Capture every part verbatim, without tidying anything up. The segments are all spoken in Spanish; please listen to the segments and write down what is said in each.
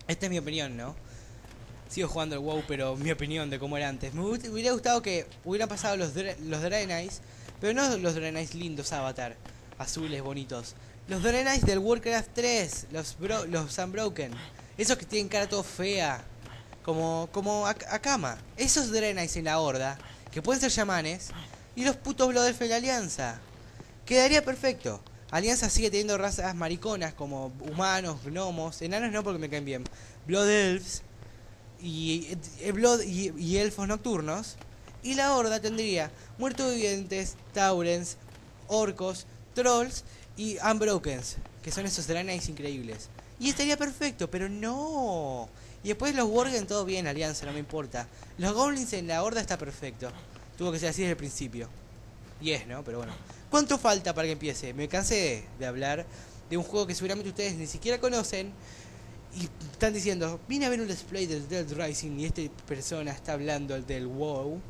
Esta es mi opinión, ¿no? Sigo jugando el WoW, pero mi opinión de cómo era antes. Me hubiera gustado que hubieran pasado los, los Draenei's, pero no los Draenei's lindos Avatar, azules, bonitos. Los Draenei's del Warcraft tres, los, bro, los Unbroken. Esos que tienen cara todo fea, como, como Akama. Esos Draenei's en la Horda, que pueden ser chamanes, y los putos Blood Elf de la Alianza. Quedaría perfecto. Alianza sigue teniendo razas mariconas como humanos, gnomos, enanos no porque me caen bien. Blood Elves. Y, y, Blood, y, y elfos nocturnos. Y la Horda tendría muertos vivientes, taurens, orcos, trolls y unbrokens, que son esos Draenei's increíbles. Y estaría perfecto, pero no. Y después los worgen todo bien, Alianza, no me importa. Los goblins en la Horda está perfecto. Tuvo que ser así desde el principio. Y es, ¿no? Pero bueno. ¿Cuánto falta para que empiece? Me cansé de hablar de un juego que seguramente ustedes ni siquiera conocen. Y están diciendo, vine a ver un display del Dead Rising y esta persona está hablando del WoW.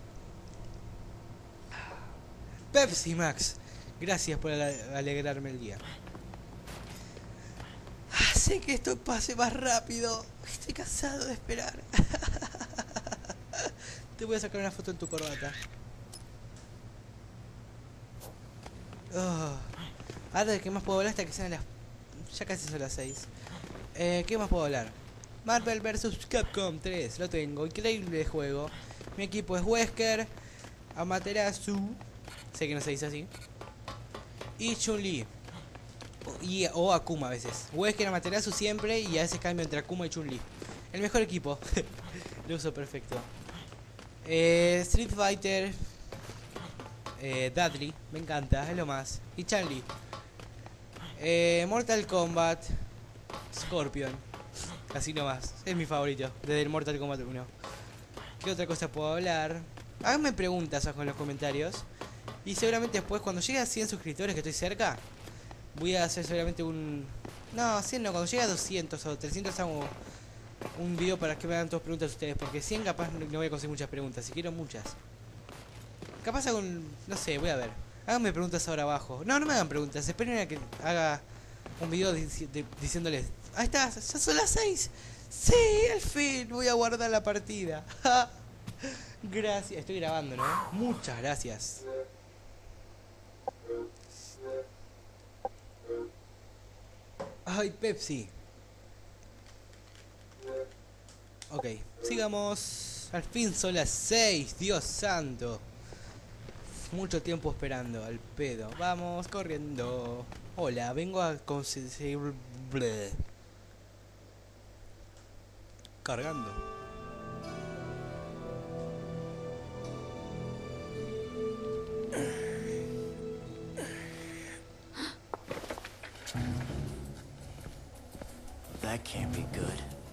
Pepsi Max, gracias por alegrarme el día. Ah, sé que esto pase más rápido. Estoy cansado de esperar. Te voy a sacar una foto en tu corbata. Oh. Ahora, ¿de qué más puedo hablar hasta que sean las... Ya casi son las seis. Eh, ¿Qué más puedo hablar? Marvel versus. Capcom tres, lo tengo, increíble juego. Mi equipo es Wesker, Amaterasu, sé que no se dice así, y Chun-Li. Y, o Akuma a veces. Wesker, Amaterasu siempre, y a veces cambio entre Akuma y Chun-Li. El mejor equipo. Lo uso perfecto. eh, Street Fighter, eh, Dudley, me encanta, es lo más. Y Chun-Li. eh, Mortal Kombat, Scorpion, así nomás, es mi favorito, desde el Mortal Kombat uno. ¿Qué otra cosa puedo hablar? Háganme preguntas abajo en los comentarios. Y seguramente después, cuando llegue a cien suscriptores, que estoy cerca, voy a hacer seguramente un... No, cien no, cuando llegue a doscientos o trescientos hago un video para que me hagan todas preguntas ustedes. Porque cien capaz no voy a conseguir muchas preguntas, si quiero muchas. Capaz hago un... no sé, voy a ver. Háganme preguntas ahora abajo. No, no me hagan preguntas, esperen a que haga un video dici de, diciéndoles... Ahí está, ya son las seis. Sí, al fin voy a guardar la partida. Gracias, estoy grabando, ¿no? Muchas gracias. Ay, Pepsi. Ok, sigamos. Al fin son las seis, Dios santo. Mucho tiempo esperando, al pedo. Vamos, corriendo. Hola, vengo a conseguir... Cargando. That can't be good.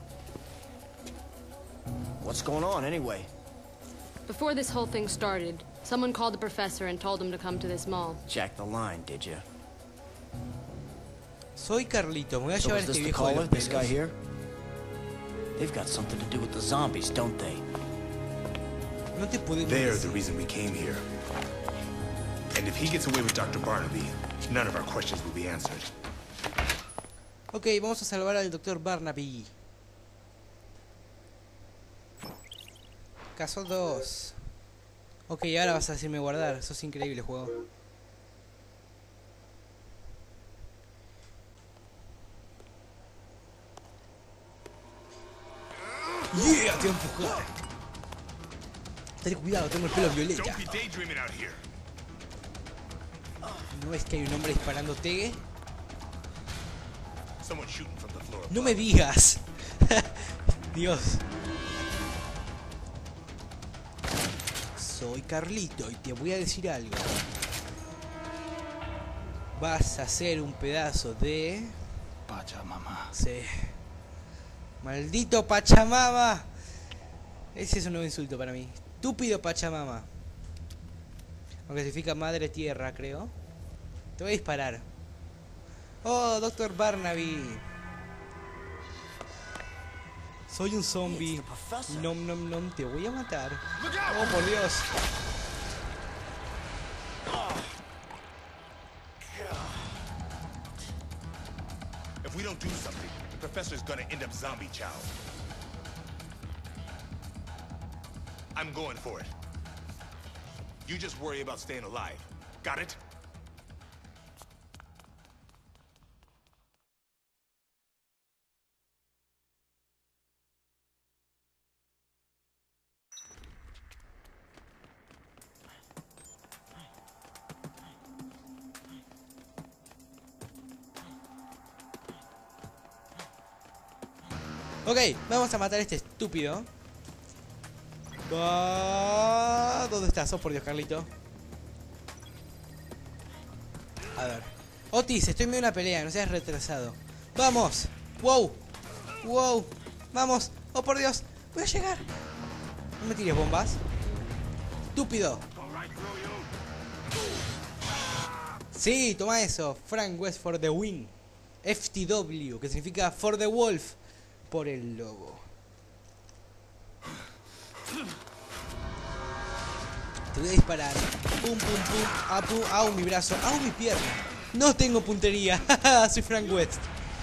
What's going on anyway? Before this whole thing started, someone called the professor and told him to come to this mall. Jack the line, did you? Soy Carlito, me voy a So llevar is este this the viejo de caller, los this guy pelos. here? They've got something to do with the zombies, don't they? No te podemos They're decir. the reason we came here. And if he gets away with Doctor Barnaby, none of our questions will be answered. Ok, vamos a salvar al doctor Barnaby. Caso dos. Ok, ahora vas a decirme guardar. Sos increíble, juego. Yeah, te voy a empujar. Ten cuidado, tengo el pelo violeta. Don't be daydreaming out here. ¿No ves que hay un hombre disparándote? Someone shooting from the floor. No me digas. Dios. Soy Carlito y te voy a decir algo. Vas a hacer un pedazo de... Pachamama. Sí. Maldito Pachamama. Ese es un nuevo insulto para mí. Estúpido Pachamama. Aunque significa madre tierra, creo. Te voy a disparar. Oh, doctor Barnaby. Soy un zombie. Nom nom nom, te voy a matar. Oh, por Dios. If we don't do something, the professor professor's gonna end up zombie chow. I'm going for it. You just worry about staying alive. Got it? Ok, vamos a matar a este estúpido. Ah, ¿dónde estás? Oh, por Dios, Carlito. A ver. Otis, estoy en medio de una pelea, no seas retrasado. ¡Vamos! ¡Wow! ¡Wow! ¡Vamos! ¡Oh, por Dios! ¡Voy a llegar! No me tires bombas. ¡Estúpido! Sí, toma eso. Frank West for the win. F T W, que significa for the wolf. Por el lobo. Te voy a disparar. Pum, pum, pum. Ah, pum. Au, mi brazo. Au, mi pierna. No tengo puntería. Soy Frank West.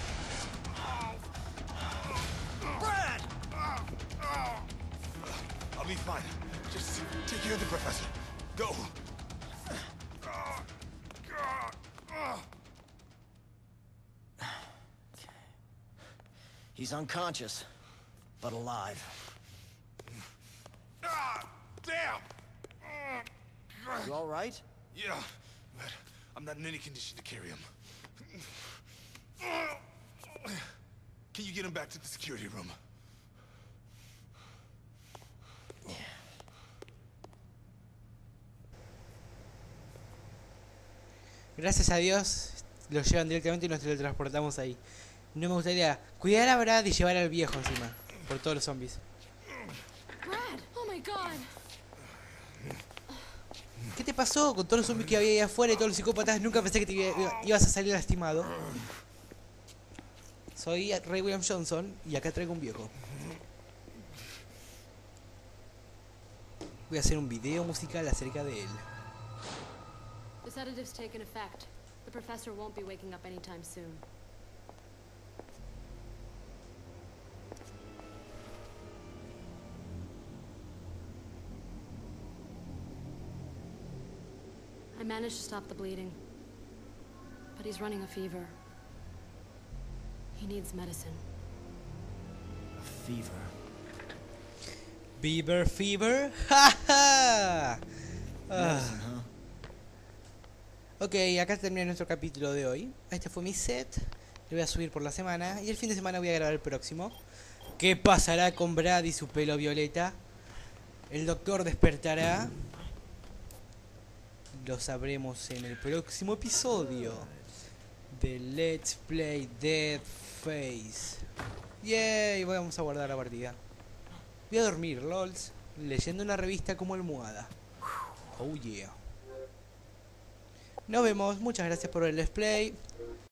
I'll be fine. Just take care of the professor. Go. He's unconscious, but alive. Ah, damn. You all right? Yeah, but I'm not in any condition to carry him. Can you get him back to the security room? Gracias a Dios lo llevan directamente y nos teletransportamos ahí. No me gustaría cuidar a Brad y llevar al viejo encima. Por todos los zombies. Brad! Oh my god! ¿Qué te pasó con todos los zombies que había ahí afuera y todos los psicópatas? Nunca pensé que te iba- ibas a salir lastimado. Soy Ray William Johnson y acá traigo un viejo. Voy a hacer un video musical acerca de él. The sedative's taken effect. The professor won't be waking up anytime soon. I managed to stop the bleeding, but he's running a fever. He needs medicine. A fever. Beaver Fever. ¡Ja, ja! Ah. Medicine, huh? Ok, acá termina nuestro capítulo de hoy. Este fue mi set. Lo voy a subir por la semana. Y el fin de semana voy a grabar el próximo. ¿Qué pasará con Brad y su pelo violeta? ¿El doctor despertará? Lo sabremos en el próximo episodio de Let's Play Dead Face. Yay, vamos a guardar la partida. Voy a dormir, lols, leyendo una revista como almohada. Oh yeah. Nos vemos, muchas gracias por el Let's Play.